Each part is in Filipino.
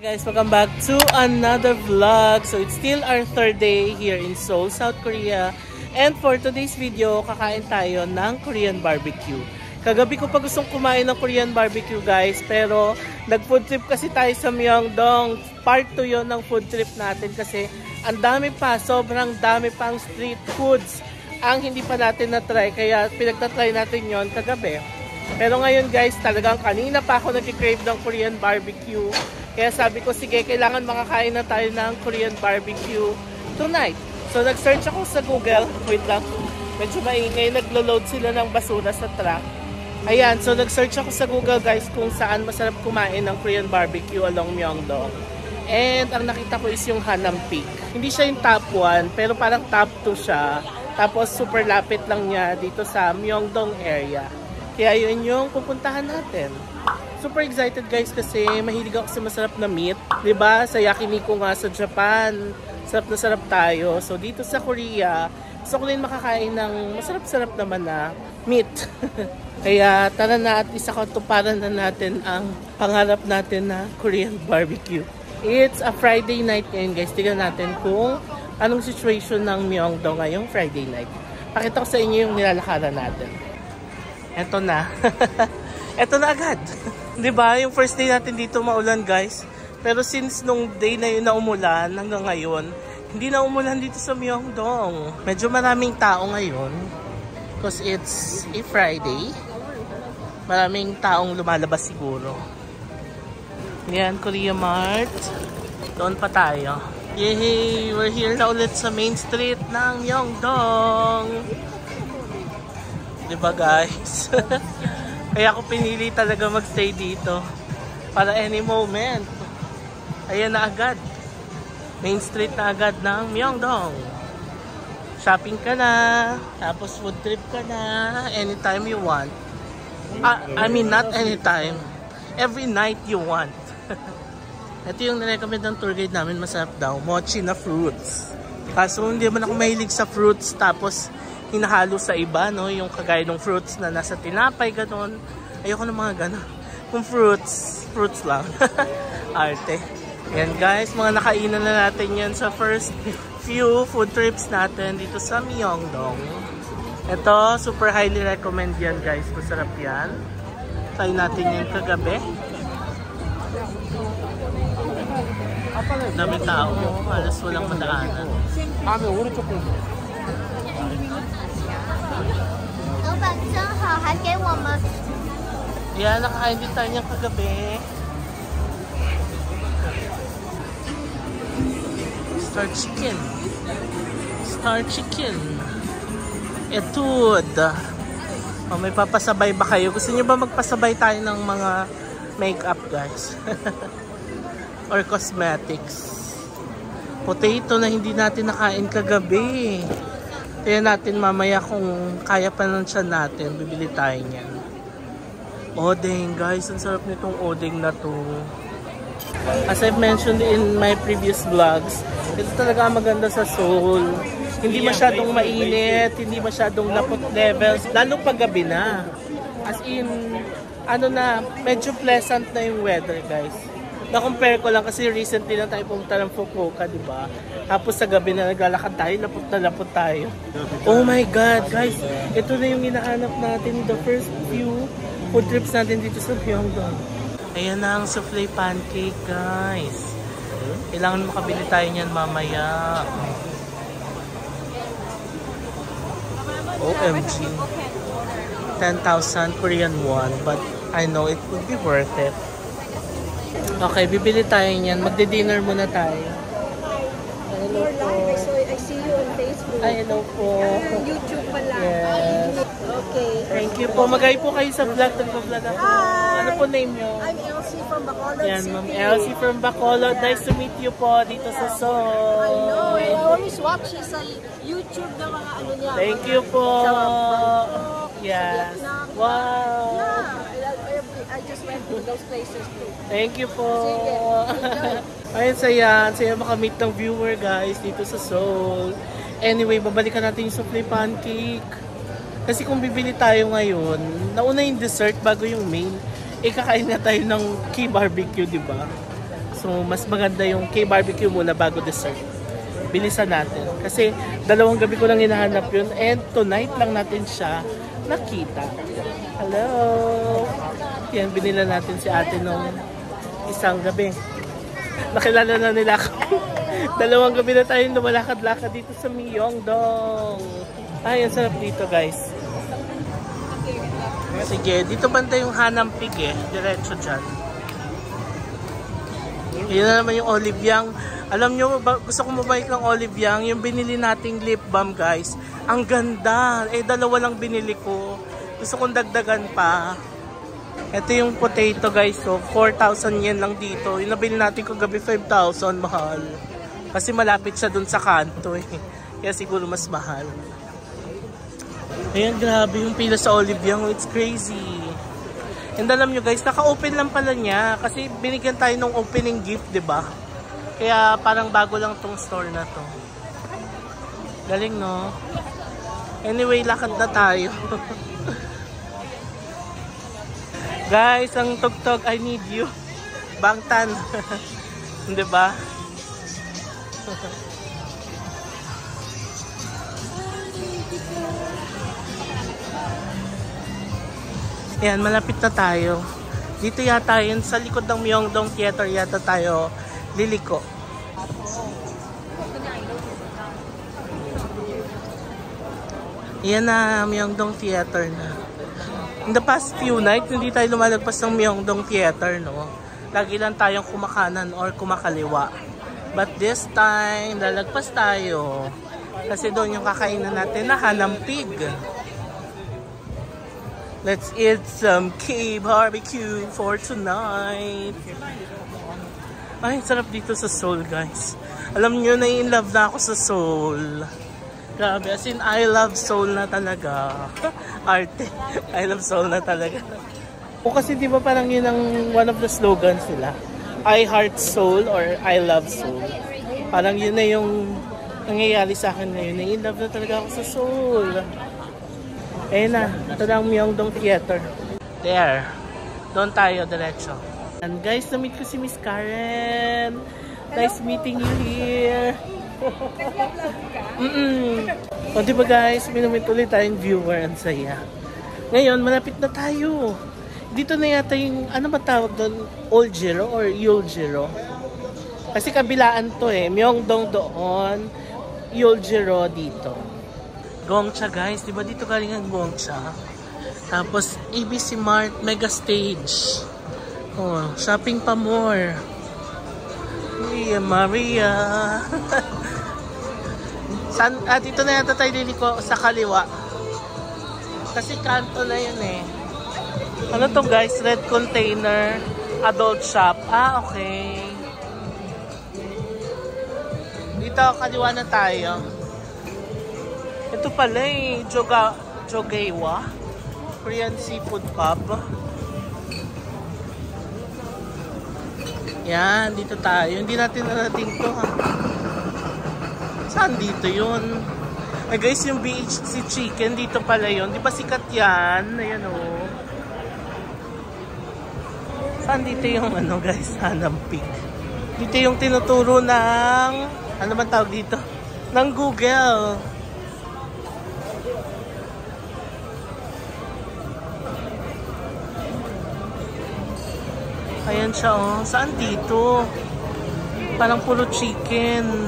Guys, welcome back to another vlog. So it's still our third day here in Seoul, South Korea. And for today's video, kakain tayo ng Korean barbecue. Kagabi ko pa gustong kumain ng Korean barbecue guys, pero nag-food trip kasi tayo sa Myeongdong. Part 2 yon ng food trip natin kasi ang dami pa, sobrang dami pang street foods ang hindi pa natin na-try. Kaya pinagtatry natin yon kagabi. Pero ngayon guys, talagang kanina pa ako nag-crave ng Korean barbecue. Kaya sabi ko, sige, kailangan makakain na tayo ng Korean barbecue tonight. So, nag-search ako sa Google. Wait lang. Medyo maingay. Naglo-load sila ng basura sa truck. Ayan. So, nag-search ako sa Google, guys, kung saan masarap kumain ng Korean barbecue along Myeongdong. And, ang nakita ko is yung Hanam Peak. Hindi siya yung top 1, pero parang top 2 siya. Tapos, super lapit lang niya dito sa Myeongdong area. Kaya yun yung pupuntahan natin. Super excited guys kasi mahilig ako sa masarap na meat. Diba? Sa yakiniku nga sa Japan. Sarap na sarap tayo. So dito sa Korea, gusto ko rin makakain ng masarap-sarap naman na meat. Kaya tara na at isa katuparan na natin ang pangarap natin na Korean barbecue. It's a Friday night ngayon guys. Tignan natin kung anong situation ng Myeongdong ngayong Friday night. Pakita ko sa inyo yung nilalakaran natin. Eto na. Eto na agad. Diba? Yung first day natin dito maulan guys. Pero since nung day na yun na umulan hanggang ngayon, hindi na umulan dito sa Myeongdong. Medyo maraming tao ngayon. Because it's a Friday. Maraming taong lumalabas siguro. Yan, Korea Mart. Doon pa tayo. Yay! We're here na ulit sa main street ng Myeongdong. Diba guys? Kaya ako pinili talaga magstay dito para any moment. Ayan na agad. Main street na agad ng Myeongdong. Shopping ka na. Tapos food trip ka na. Anytime you want. I mean not anytime. Every night you want. Ito yung nirecommend ng tour guide namin. Masarap daw. Mochi na fruits. Kaso hindi man ako mahilig sa fruits. Tapos hinahalo sa iba, no? Yung kagaya ng fruits na nasa tinapay, gano'n. Ayoko ng mga gano'n. Kung fruits lang. Arte. Yan guys, mga nakainan na natin yan sa first few food trips natin dito sa Myeongdong. Ito, super highly recommend yan guys. Masarap yan. Try natin yan kagabi. Dami tao. Halos walang madaanan. Yan, nakakain din tayo niyang kagabi. Star chicken. Star chicken. Etude. Oh, may papasabay ba kayo? Gusto niyo ba magpasabay tayo ng mga makeup guys? Or cosmetics? Potato na hindi natin nakain kagabi. Kaya natin mamaya kung kaya pa ng tiyan natin, bibili tayo niyan. Odeng guys, ang sarap nitong odeng na to. As I've mentioned in my previous vlogs, ito talaga maganda sa Seoul. Hindi masyadong mainit, hindi masyadong lapot levels, lalo pag gabi na. As in, ano na, medyo pleasant na yung weather guys. Na-compare ko lang kasi recently lang tayo pumunta ng Fukuoka, diba? Tapos sa gabi na naglalakad tayo, lapot tayo. Oh my God, guys! Ito na yung hinahanap natin, the first few food trips natin dito sa Myeongdong. Ayan na ang souffle pancake, guys. Kailangan makabili tayo niyan mamaya. OMG. 10,000 Korean won, but I know it would be worth it. Okay, bibili tayo niyan. Magdi-dinner muna tayo. Hello po. I see you on Facebook. Ay, hello po. YouTube pala. Yes. Okay. Thank you po. Mag-hi po kayo sa vlog. Nagpa-vlog ako. Hi! Ano po name nyo? I'm Elsie from Bacolod Yan, City. Ma'am Elsie from Bacolod. Nice to meet you po dito sa Seoul. I know. I always watch you sa YouTube na mga ano niya. Thank you po. Sa Bangkok, Yes. sa Vietnam. Wow. I just went to those places too. Thank you po. Sige. Ayun, saya makamit ng viewer guys dito sa Seoul. Anyway, babalikan natin yung souffle pancake. Kasi kung bibili tayo ngayon, nauna yung dessert bago yung main. Kakain na tayo ng K barbecue, di ba? So, mas maganda yung K-barbecue muna bago dessert. Bilisan natin. Kasi 2 gabi ko lang hinahanap yun and tonight lang natin siya nakita. Hello! Yan, binila natin si ate nung isang gabi. Nakilala na nila ako. 2 gabi na tayong lumalakad-lakad dito sa Myeongdong. Ay, ang sarap dito guys. Sige, dito banda yung Hanam Pig eh. Diretso dyan. Yun na naman yung Olive Young. Alam nyo, gusto kong mabalik ng Olive Young. Yung binili nating lip balm guys. Ang ganda. Eh, 2 lang binili ko. Gusto kong dagdagan pa. Ito yung potato guys. So, 4,000 yen lang dito. Yung nabili natin kagabi 5,000. Mahal. Kasi malapit siya dun sa kanto eh. Kaya siguro mas mahal. Ayan, grabe yung pila sa Olive Young. It's crazy. And alam nyo guys, naka-open lang pala niya. Kasi binigyan tayo ng opening gift, diba? Kaya parang bago lang tong store na to. Galing, no? Anyway, lakad na tayo. Guys, ang tugtog, I need you. Bangtan. Diba? Ayan, malapit na tayo. Dito yata yun, sa likod ng Myeongdong Theater yata tayo liliko. Ayan na, Myeongdong Theater na. In the past few nights, hindi tayo lumalagpas ng Myeongdong Theater, no? Lagi lang tayong kumakanan or kumakaliwa. But this time, lalagpas tayo. Kasi doon yung kakainan natin na Hanam Pig. Let's eat some K-barbecue for tonight. Ay, sarap dito sa Seoul, guys. Alam nyo, na-in-love na ako sa Seoul. Grabe, as in, I love Seoul na talaga. Arte. I love Seoul na talaga. O kasi di ba parang yun ang one of the slogans nila. I heart Seoul or I love Seoul. Parang yun na yung nangyayari sa akin ngayon. Na-in-love na talaga ako sa Seoul. Ayun na, ito na ang Myeongdong Theater. There. Doon tayo, diretso. And guys, na-meet ko si Miss Karen. Nice meeting you here. O diba guys, minumit ulit tayong viewer. Ang saya. Ngayon, malapit na tayo. Dito na yata yung, ano ba tawag doon? Oljiro or Yuljiro? Kasi kabilaan to eh. Myeongdong doon, Yuljiro dito. Gongcha guys, diba dito galing ang Gongcha? Tapos ABC Mart Mega Stage. Oh, shopping pa more. Maria. Dito na yata tayo liliko sa kaliwa. Kasi kanto na yun eh. Ano to guys? Red Container Adult Shop. Ah, okay. Dito, kaliwa na tayo. Ito pala eh. Jogewa. Korean Seafood Pub. Yan, dito tayo. Hindi natin narating to ha. Saan dito yun? Ay guys, yung BHC Chicken, dito pala yun. Di ba sikat yan? Ayan o. Saan dito yung ano guys? Hanam Pig. Dito yung tinuturo ng, ano man tawag dito? Ng Google. Ayan siya oh. Saan dito? Parang puro chicken.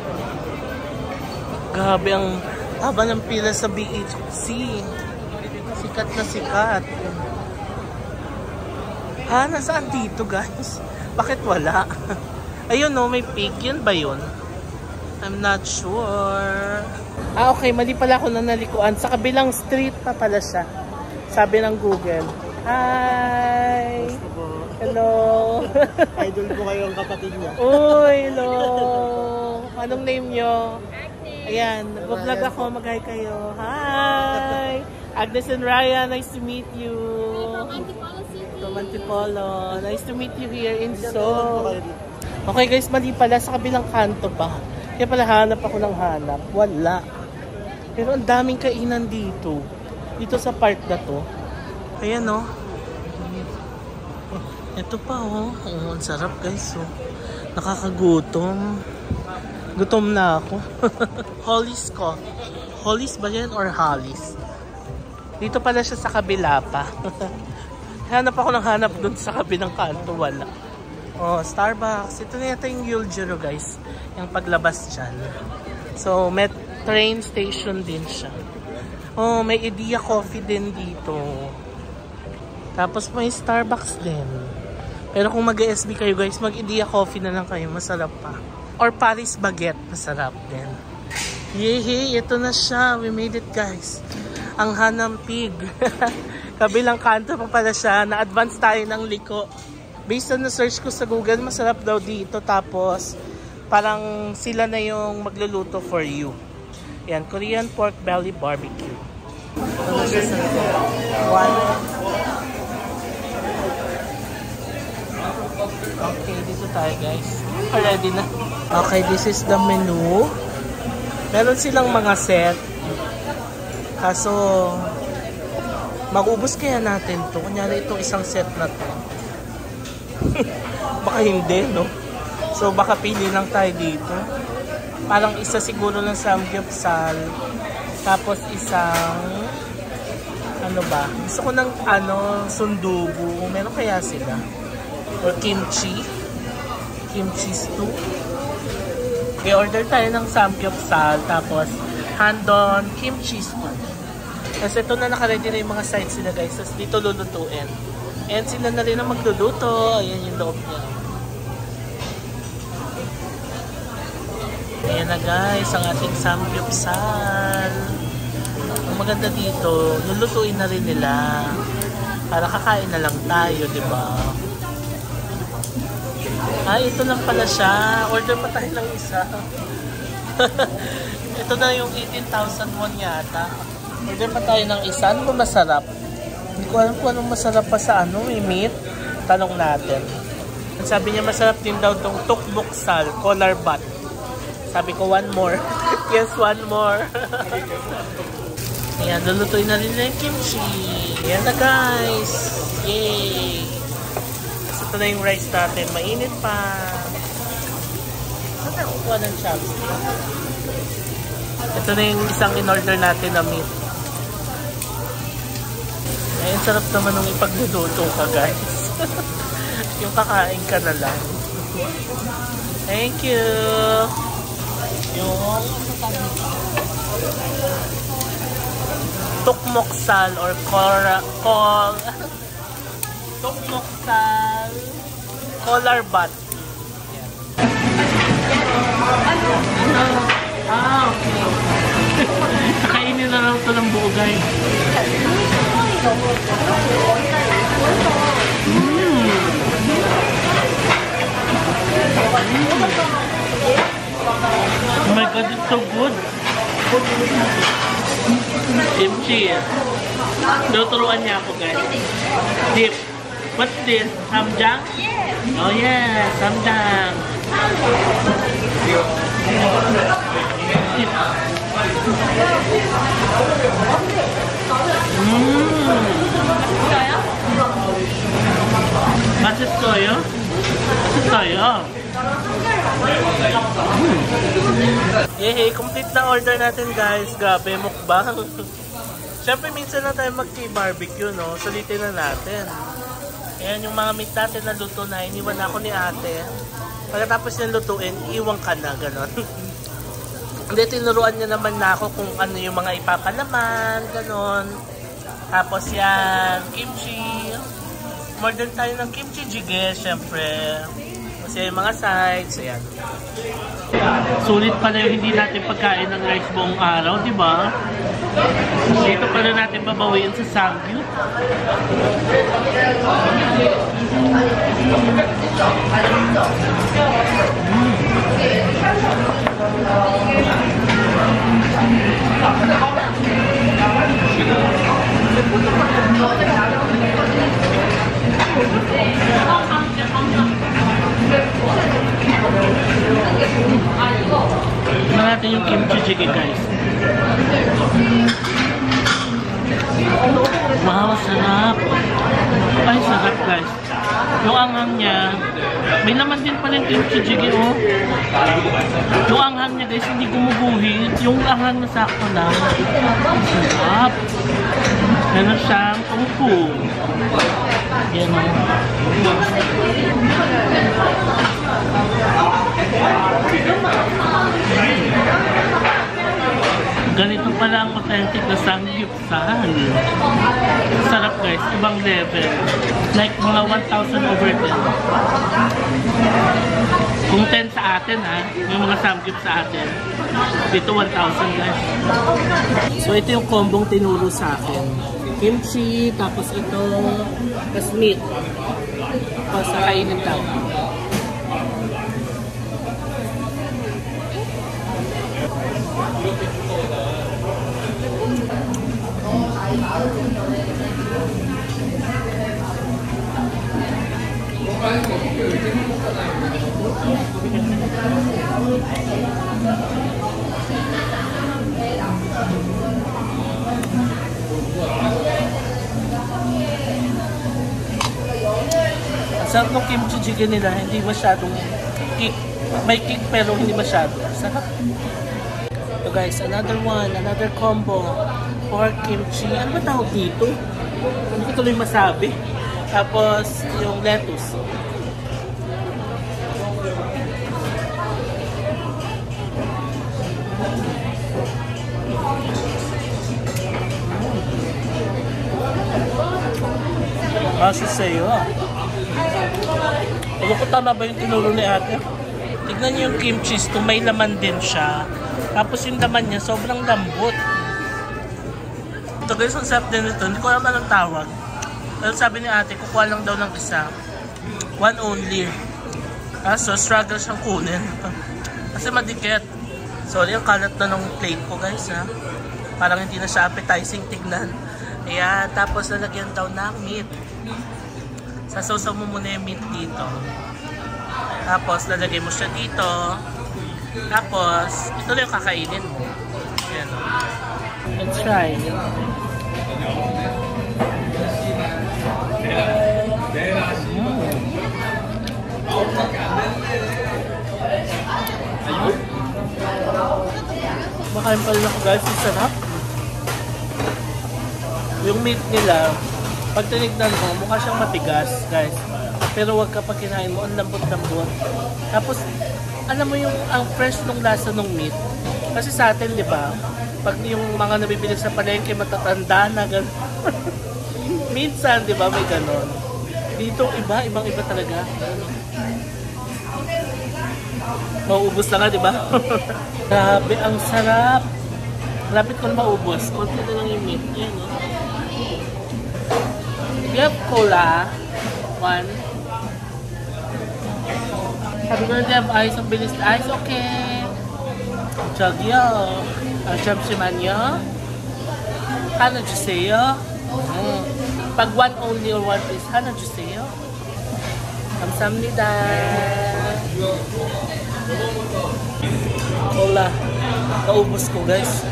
Grabe ang haba ng pila sa BHC. Sikat na sikat. Ha? Nasaan dito guys? Bakit wala? Ayun oh, may pig. Yun ba yun? I'm not sure. Ah okay, mali pala ako na nalikuan. Sa kabilang street pa pala siya. Sabi ng Google. Hi! Hello! Idol ko kayo ang kapatid niya. Uy, hello! Anong name nyo? Ayan, nag-vlog ako. Mag-hi kayo. Hi! Agnes and Ryan, nice to meet you. From Antipolo. Nice to meet you here in Seoul. Okay guys, mali pala. Sa kabilang kanto pa. Kaya pala hanap ako ng hanap. Wala. Pero ang daming kainan dito. Dito sa park na to. Ayan o. Oh. Ito pa oh. Oh, ang sarap guys oh. Nakakagutom. Gutom na ako. Hollis Coffee. Hollis ba yan or Hollis? Dito pala siya sa kabila pa. Hanap ako ng hanap dun sa kabilang kanto. Wala. Oh, Starbucks. Ito na yata yung Yuljiro guys. Yung paglabas dyan. So, may train station din siya. Oh, may Idea Coffee din dito. Tapos may Starbucks din. Pero kung mag-SB kayo guys, mag-Idea Coffee na lang kayo. Masarap pa. Or Paris Baguette. Masarap din. Yehey! Ito na siya. We made it guys. Ang Hanam Pig. Kabilang kanto pa pala siya. Na-advance tayo ng liko. Based on na search ko sa Google, masarap daw dito. Tapos, parang sila na yung magluluto for you. Yan. Korean Pork Belly Barbecue. Ito na siya sa one. Okay, dito tayo guys. Ready na. Okay, this is the menu. Meron silang mga set. Kaso, mag-ubos kaya natin to. Kunyari itong isang set na to. Baka hindi, no? So, baka pili lang tayo dito. Parang isa siguro ng samgyeopsal. Tapos isang, ano ba? Gusto ko ng, sundubu. Meron kaya sila? Or kimchi. Kimchi stew. Okay, order tayo ng samgyeopsal. Tapos, handon kimchi stew. Kasi ito na nakaready na yung mga sides sila guys. Tapos dito lulutuin. And sila na rin ang magluluto. Ayan yung loob niya. Ayan na guys, ang ating samgyeopsal. Ang maganda dito, lulutuin na rin nila. Para kakain na lang tayo, di ba? Ay, ito lang pala siya. Order pa tayo ng isa. Ito na yung 18,000 won yata. Order pa tayo ng isa. Ano ba masarap? Hindi ko alam kung anong masarap pa sa may meat. Tanong natin. Sabi niya masarap din daw itong tukbuksal, collar butt. Sabi ko, one more. Yes, one more. Ayan, lulutuin na rin yung kimchi. Ayan na guys. Yay! So, ito na yung rice natin. Mainit pa. Saan na kukuha ng chopstick? Ito na yung isang in-order natin na meat. Ayan, sarap naman nung ipagluluto ka guys. Yung kakain ka na lang. Thank you! Yung tukmoksal or tukmoksal collar butt. Okay. Nakainin na lang ito ng buo guys. Oh my god, it's so good. Kimchi. Tuturuan niya ako guys. Dip. What's this? Samjang? Oh yeah, samjang. 맛있어요? 맛있어요? Yehey, complete na order natin guys. Grabe, mukbang. Siyempre minsan na tayo mag-barbecue, no? Sulitin na natin. Ayan yung mga meat natin na luto na. Iniwan ako ni ate. Pagkatapos niyang lutuin, iwan ka na, gano'n. Hindi, tinuruan niya naman na ako kung ano yung mga ipapalaman, gano'n. Tapos yan, kimchi. Order tayo ng kimchi jjigae, syempre. Kasi yung mga sides, ayan. Sulit pala yung hindi natin pagkain ng rice buong araw, di ba? Dito pala natin babawiin sa Samgyup. Tignan natin yung kimchi jjigae guys. Wow, sarap. Ay, sarap. sarap guys. Yung anghang niya, may laman din pala yung kimchi jjigae, oh. Yung anghang niya guys, hindi gumuguhit. Yung anghang na sakto lang. Sarap. Meron siyang tofu. Yan, oh. Ganito pala ang authentic na samgyeopsal. Sarap guys, ibang level. Like mga 1,000 over 10. Kung 10 sa atin ha, yung mga samgyup sa atin. Dito 1,000 guys. So ito yung kombong tinuro sa akin. Kimchi, tapos ito, tapos meat. Tapos kainin tayo. Sarap ng kimchi jjigae nila, hindi masyadong kick. May kick pero hindi masyado. Sarap. So guys, another one, another combo. Pork kimchi. Ano ba tawag dito? Hindi ko tuloy masabi. Tapos yung lettuce. Kasi sa'yo ah. Alam ko tama ba yung tinuro ni ate? Tignan niyo yung kimchi, may laman din siya. Tapos yung laman niya, sobrang lambot. Ito guys, ang sarap din ito. Hindi ko alam anong tawag. Pero sabi ni ate, kukuha lang daw ng isa. One only. So, struggle siyang kunin. Kasi madikit. Sorry, ang kalat na ng plate ko guys ha. Parang hindi na siya appetizing tignan. Ayan, tapos lalagyan daw ng meat. Sasaw mo muna yung meat dito. Tapos, lalagay mo siya dito. Tapos, ito lang yung kakainin mo. Ayan. Let's try. Makain pa rin ako guys. Ang sarap. Yung meat nila, pag tinignan mo, mukha siyang matigas, guys. Pero wag kapag kinain mo, ang lambot-lambot. Tapos, alam mo yung ang fresh nung lasa ng meat. Kasi sa atin, di ba? Pag yung mga nabibili sa palengke, matatanda na, gano'n. Minsan, di ba, may gano'n. Dito, ibang-iba talaga. Mauubos na nga, di ba? Grabe, ang sarap. Lapit ko na maubos. Konti na lang yung meat. Ayan, no? You have cola. One. Sabi ko na di have ice. Ang bilis na ice. Okay. Chagyo. Jamsimanyo. Hana juseyo. Pag one only or one piece. Hana juseyo. Kamsamnida. Cola. Naubos ko guys.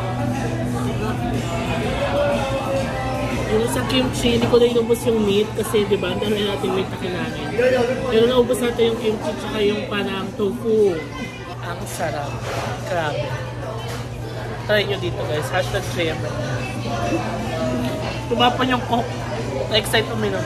Yung sa kimchi, hindi ko na inubos yung meat kasi diba, ang dami natin meat na kinain. Pero naubos natin yung kimchi tsaka yung parang tofu. Ang sarap. Grabe. Try nyo dito guys. Hashtag Tremer. Tumapan yung coke. Na-excite uminom.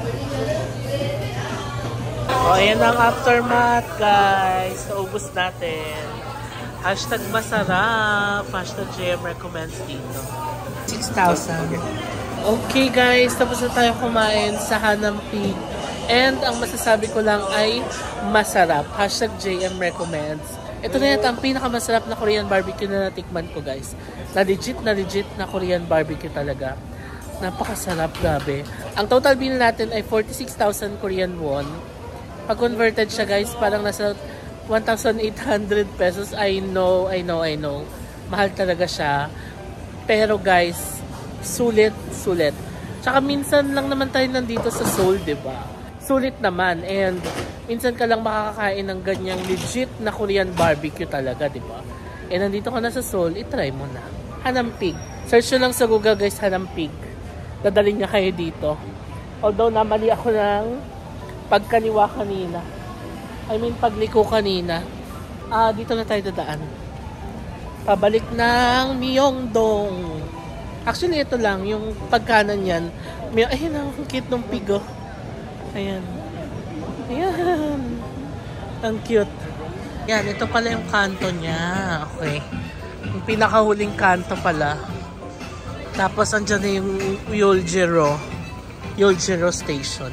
O, ayan ang aftermath guys. Naubos natin. Hashtag masarap. Hashtag Tremer comments dito. 6,000. Okay guys, tapos na tayo kumain sa Hanam Pig. And ang masasabi ko lang ay masarap. Hashtag JM recommends. Ito na yata ang pinakamasarap na Korean barbecue na natikman ko guys. Na legit na Korean barbecue talaga. Napakasarap, grabe. Ang total bill natin ay 46,000 Korean won. Pag converted siya guys, parang nasa 1,800 pesos. I know. Mahal talaga siya. Pero guys, sulit. Tsaka minsan lang naman tayo nandito sa Seoul, diba? Sulit naman. And minsan ka lang makakakain ng ganyang legit na Korean barbecue talaga, diba? And nandito ka na sa Seoul, itry mo na. Hanam Pig. Search nyo lang sa Google guys, Hanam Pig. Dadalhin niya kayo dito. Although namali ako ng pagkaliwa kanina. I mean, pagliko kanina. Dito na tayo dadaan. Pabalik ng Myeongdong. Actually, ito lang. Yung pagkanan yan. Ayun ang cute ng pigo. Ayan. Ayan. Ang cute. Yan, ito pala yung kanto niya. Okay. Yung pinakahuling kanto pala. Tapos, andyan na yung Yeoljiro Station.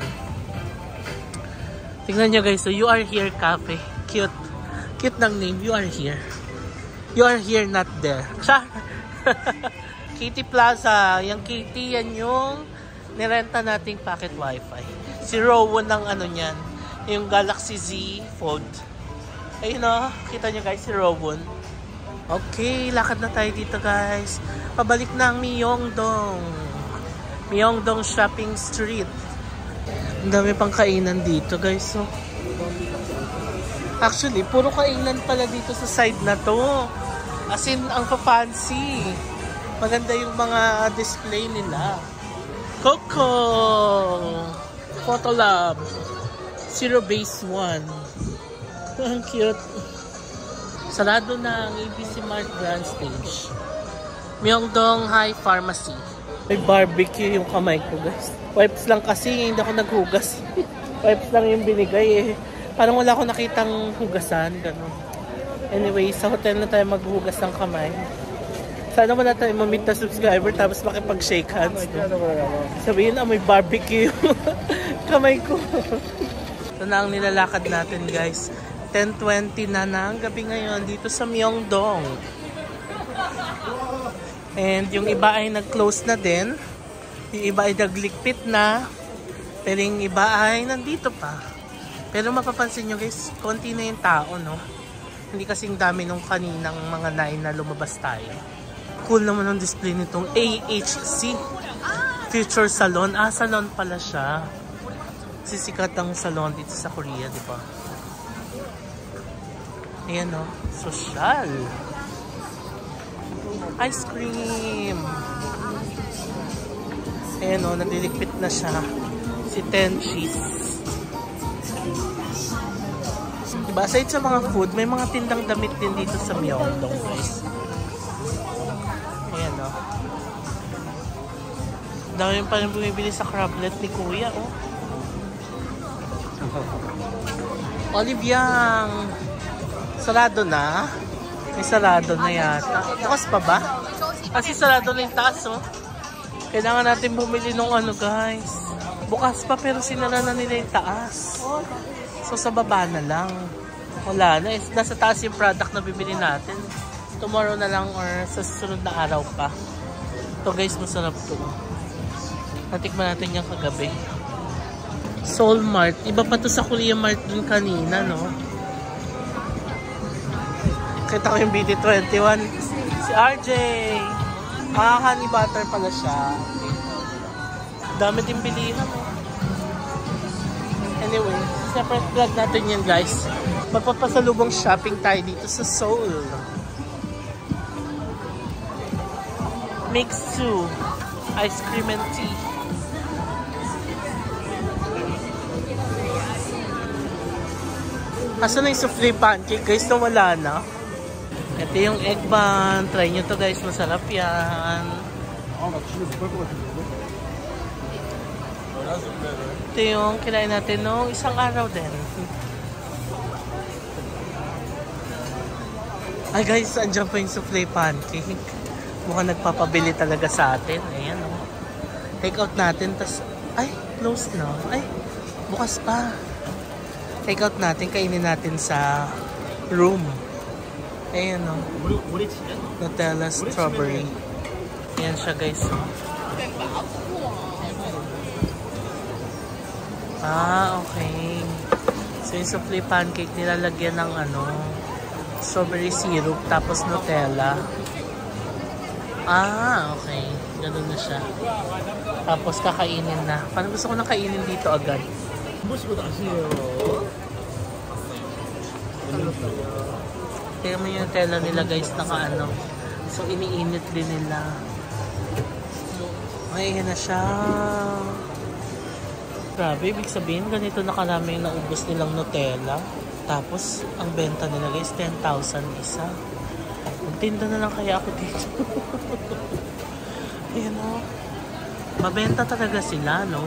Tingnan nyo guys, so You Are Here Cafe. Cute. Cute ng name, You Are Here. You are here, not there. Char! Kitty Plaza. Yung Kitty, yan yung nirenta nating pocket wifi. Si Rowan ng ano niyan. Yung Galaxy Z Fold. Ayun o, kita nyo guys, si Rowan. Okay, lakad na tayo dito guys. Pabalik ng Myeongdong. Myeongdong Shopping Street. Ang dami pang kainan dito guys. So, actually, puro kainan pala dito sa side na to. As in, ang pa-fancy. Maganda yung mga display nila. Coco! Photolab. Zero Base 1. Ang cute. Sarado na ang ABC Mart Grand Stage. Myeongdong High Pharmacy. May barbecue yung kamay ko guys. Wipes lang kasi, hindi ako naghugas. Wipes lang yung binigay eh. Parang wala akong nakitang hugasan, gano'n. Anyway, sa hotel na tayo maghugas ng kamay. Sana wala tayo ma-meet na subscriber tapos makipag-shake hands. No? Sabihin na may barbecue yung kamay ko. Ito na ang nilalakad natin guys. 10:20 na ng gabi ngayon dito sa Myeongdong. And yung iba ay nag-close na din. Yung iba ay naglikpit na. Pero yung iba ay nandito pa. Pero mapapansin nyo guys, konti na yung tao, no? Hindi kasing dami nung kaninang mga 9 na lumabas tayo. Cool naman ang display nitong AHC Future Salon. Salon pala siya. Sisikat ang salon dito sa Korea, di ba? Ayan, no? Social. Ice cream. Ayan, no? Nalilikpit na siya. Si Tenchis. Diba? Aside sa mga food, may mga tindang damit din dito sa Myeongdong, guys. Ayan, no? Dami pa rin bumibili sa crablet ni Kuya, oh. Oliviang. Sarado na. May sarado na yata. Bukas pa ba? Kasi sarado na yung taas, oh. Kailangan natin bumili ng ano, guys. Bukas pa pero sinara na nila yung taas. So, sa baba na lang. Wala na. Nasa taas yung product na bibili natin. Tomorrow na lang or sa susunod na araw pa. Ito guys, masarap to. Natikman natin yung kagabi. Seoul Mart. Iba pa to sa Korea Mart dun kanina, no? Kita ko yung BD21. Si RJ. Honey butter pala siya. Dami din bilihan, no? Anyway, separate vlog natin yan, guys. Magpapasalubong shopping tayo dito sa Seoul. Mix 2. Ice cream and tea. Asan na yung souffle pancake, guys? Nawala na. Ito yung egg bun. Try nyo to, guys. Masarap yan. Ito yung kinain natin nung isang araw din. Ay guys, andyan pa yung souffle pancake. Mukhang nagpapabili talaga sa atin. Ayan, oh. Take out natin. Tas, ay, closed na. Ay, bukas pa. Take out natin. Kainin natin sa room. Ayan, oh. Nutella strawberry. Ayan siya, guys. Okay. So, yung souffle pancake nilalagyan ng ano, strawberry syrup, tapos Nutella. Okay. Ganun na siya. Tapos kakainin na. Parang gusto ko nang kainin dito agad. Kaya mo yung Nutella nila, guys, naka ano. So, iniinit din nila. Ay, yan na siya. Grabe, ibig sabihin ganito na karami yung naubos nilang Nutella. Tapos, ang benta nila guys, 10,000 isa. Magtinda na lang kaya ako dito. Ayan o. Mabenta talaga sila, no?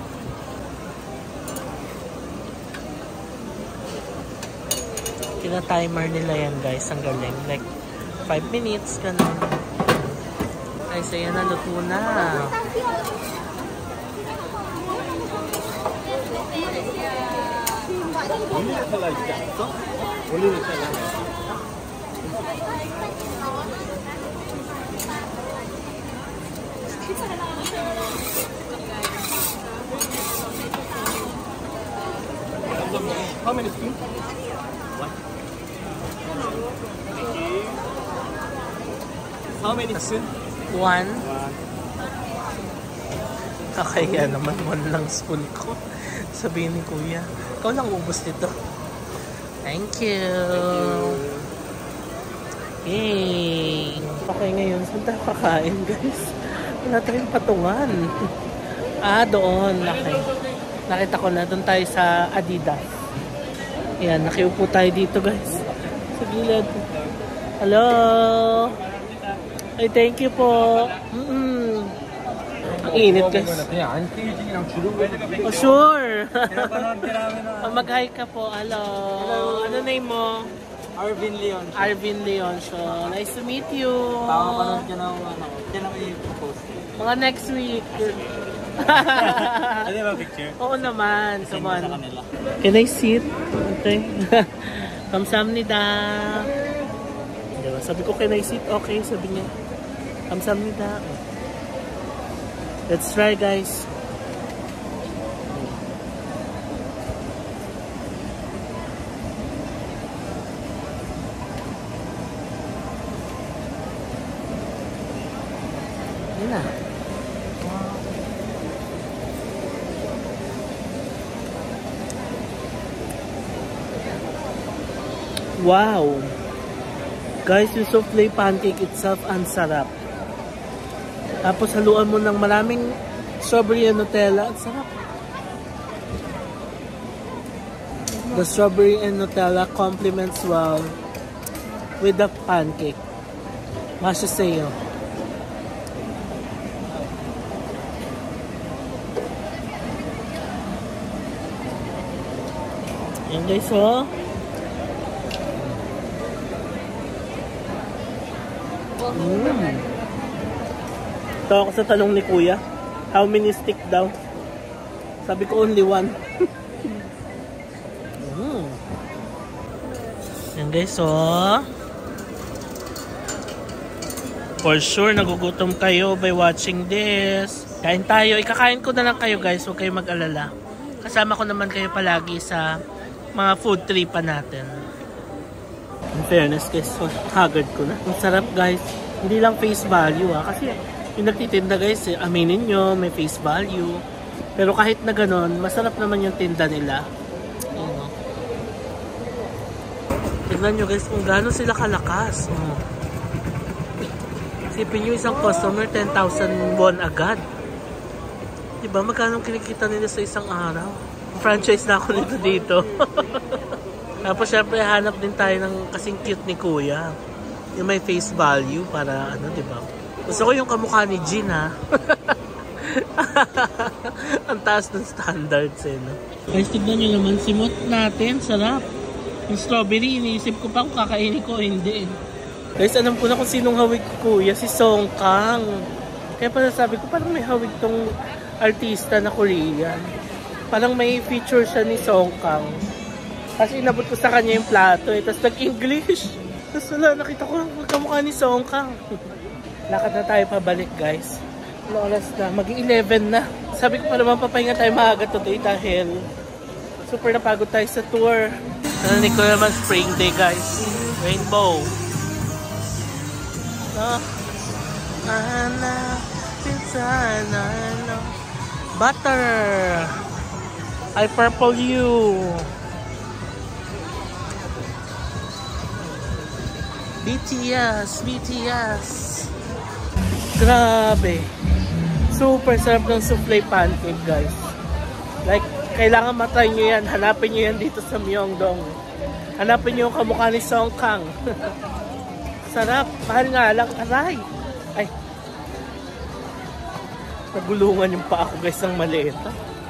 Tina-timer nila yan guys, ang galing. Like, 5 minutes, ganun. Ay, saya na, luto na. How many spoons? One. How many spoons? 1. Kakaya naman, 1 lang spoon ko. Sabihin ni Kuya, ikaw lang ubos nito. Thank you. Yay! Okay, ngayon, saan tayo kakain, guys? Wala tayong patungan. Doon. Okay. Nakita ko na, doon tayo sa Adidas. Ayan, nakiupo tayo dito, guys. Sa gilid. Hello! Ay, thank you po. Ang init, guys. Oh, sure. Mag-hi ka po. Hello. Ano name mo? Arvin Leon. Arvin Leon. So, nice to meet you. Pakapanood ka ng ano. Yan ang i-post. Mga next week. Ano ba picture? Oo naman. Come on. Sa kanila. Can I sit? Okay. Kamsamnida. Diba? Sabi ko, can I sit? Okay, sabi niya. Kamsamnida. Let's try, guys. Yun na. Wow! Guys, yung souffle pancake itself, ang sarap. Tapos haluan mo ng maraming strawberry and Nutella. Ang sarap. The strawberry and Nutella complements well with the pancake. Masya sa'yo. Yan guys, oh. Tawa ko sa tanong ni Kuya, how many stick daw? Sabi ko only 1. Yan guys, oh. For sure, nagugutom kayo by watching this. Kain tayo. Ikakain ko na lang kayo guys, huwag kayo mag-alala. Kasama ko naman kayo palagi sa mga food tripa natin. In fairness guys, so, haggard ko na. Ang sarap guys. Hindi lang face value kasi yung nagtitinda guys, aminin nyo, may face value. Pero kahit na ganon, masarap naman yung tinda nila. Tignan nyo guys kung gaano sila kalakas. Isipin nyo isang customer, 10,000 won agad. Diba magkano kinikita nila sa isang araw? Franchise na ako nito dito. Tapos syempre hanap din tayo ng kasing cute ni Kuya. Yung may face value para ano, diba? Gusto ko yung kamukha ni Jean, ha? Ang taas ng standards, eh, no? Guys, tignan nyo naman, simot natin, sarap. Yung strawberry, iniisip ko pa kung kakainin ko, hindi. Guys, alam ko na kung sinong hawig ko, Kuya, si Song Kang. Kaya pala sabi ko, parang may hawig tong artista na Korean. Parang may feature siya ni Song Kang. Kasi inabot ko sa kanya yung plato, eh. Tapos nag-English. Tapos wala, nakita ko magkamukha ni Song Kang. Lakad na tayo pabalik guys. Oras na, mag-11 na. Sabi ko pa naman papahinga tayo maaga today dahil super napagod tayo sa tour. Narinig ko naman spring day guys. Rainbow. Butter. I purple you. BTS. Grabe. Super sarap ng souffle pancake guys. Like, kailangan matry nyo yan. Hanapin nyo yan dito sa Myeongdong. Hanapin nyo yung kamukha ni Song Kang. Sarap. Mahal nga lang. Aray. Ay. Nagulungan yung paa ko guys ng maleta.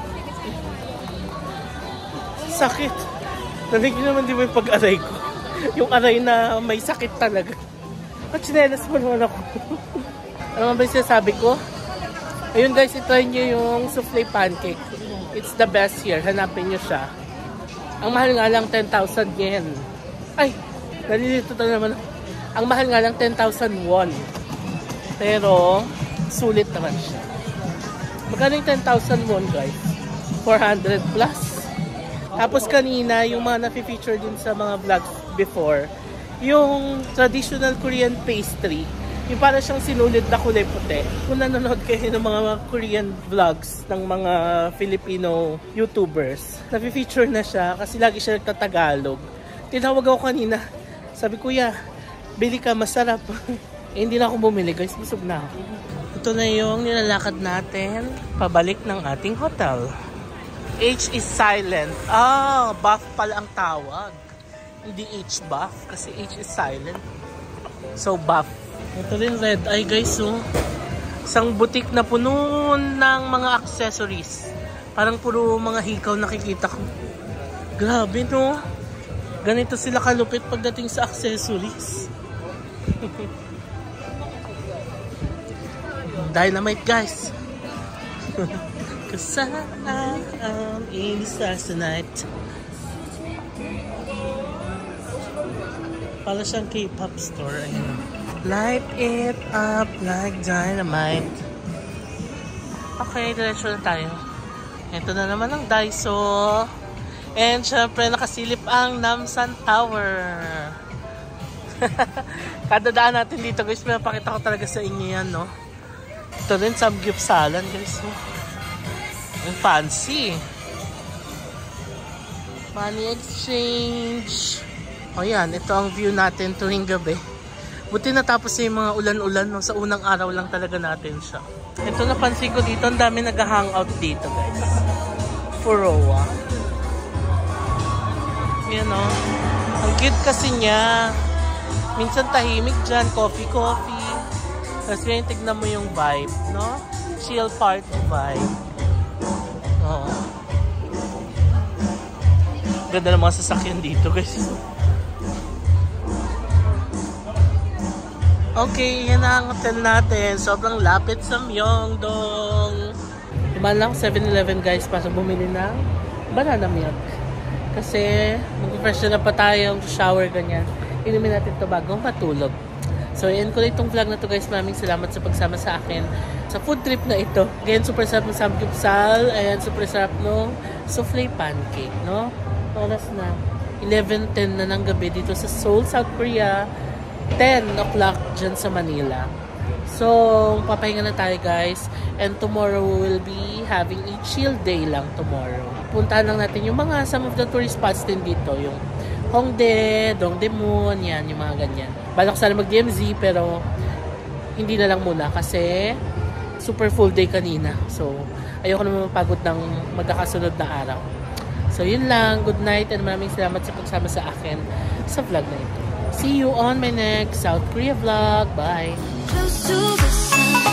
Sakit. Narinig nyo naman di ba yung pag-aray ko? Yung aray na may sakit talaga. At chinelas pa naman ako. Ano ba yung sinasabi ko? Ayun guys, itry nyo yung souffle pancake. It's the best here. Hanapin nyo siya. Ang mahal nga lang 10,000 yen. Ay! Nalilito na naman. Ang mahal nga lang 10,000 won. Pero, sulit naman siya. Magkano yung 10,000 won guys? 400 plus. Tapos kanina, yung mga na-feature din sa mga vlogs before, yung traditional Korean pastry, yung parang siyang sinulid na kulay puti. Kung nanonood kayo ng mga Korean vlogs ng mga Filipino YouTubers, na-feature na siya kasi lagi siya nagtatagalog. Tinawag ako kanina. Sabi, kuya, bili ka, masarap. Eh, hindi na ako bumili guys, busog na ako. Ito na yung nilalakad natin pabalik ng ating hotel. H is silent. Ah, buff pala ang tawag. Hindi H buff kasi H is silent. So, buff. Ito rin red eye guys, oh. Isang butik na puno ng mga accessories. Parang puro mga hikaw nakikita ko. Grabe, no? Ganito sila kalupit pagdating sa accessories. Dynamite guys. Cause I'm in the stars tonight. Para siyang K-pop store. Ayun. Light it up like dynamite. Okay, diretso na tayo. Ito na naman ang Daiso. And syempre nakasilip ang Namsan Tower. Kada daan natin dito guys, pinapakita ko talaga sa inyo yan, no? Ito rin samgyupsalan guys, no? Ang fancy. Money exchange. O yan, ito ang view natin tuwing gabi. Buti natapos na yung mga ulan-ulan, no? Sa unang araw lang talaga natin siya. Ito napansin ko dito, ang dami nag-hangout dito guys. Furoa. Yan, no? Ang cute kasi niya. Minsan tahimik dyan, coffee. Tapos ngayon tignan mo yung vibe, no? Chill party vibe. Oo. Ganda ng mga sasakyan dito guys. Okay, yan na ang hotel natin. Sobrang lapit sa Myeongdong. Iman lang 7-Eleven guys para bumili ng banana milk. Kasi mag-fresh na pa tayo, shower ganyan. Inumin natin ito bago matulog. So, yan ko na itong vlog na to guys. Maraming salamat sa pagsama sa akin sa food trip na ito. Again, super sarap ng samgyupsal. Ayan, super sarap ng souffle pancake, no? Oras na 11:10 na ng gabi dito sa Seoul, South Korea. 10 o'clock dyan sa Manila. So, papahinga na tayo guys. And tomorrow we will be having a chill day lang tomorrow. Puntahan lang natin yung mga some of the tourist spots din dito. Yung Hongdae, Dongdaemun, yan, yung mga ganyan. Balak sana mag-DMZ pero hindi na lang muna kasi super full day kanina. So, ayoko naman mapagod ng magkakasunod na araw. So, yun lang. Good night and maraming salamat sa pagsama sa akin sa vlog na ito. See you on my next South Korea vlog. Bye!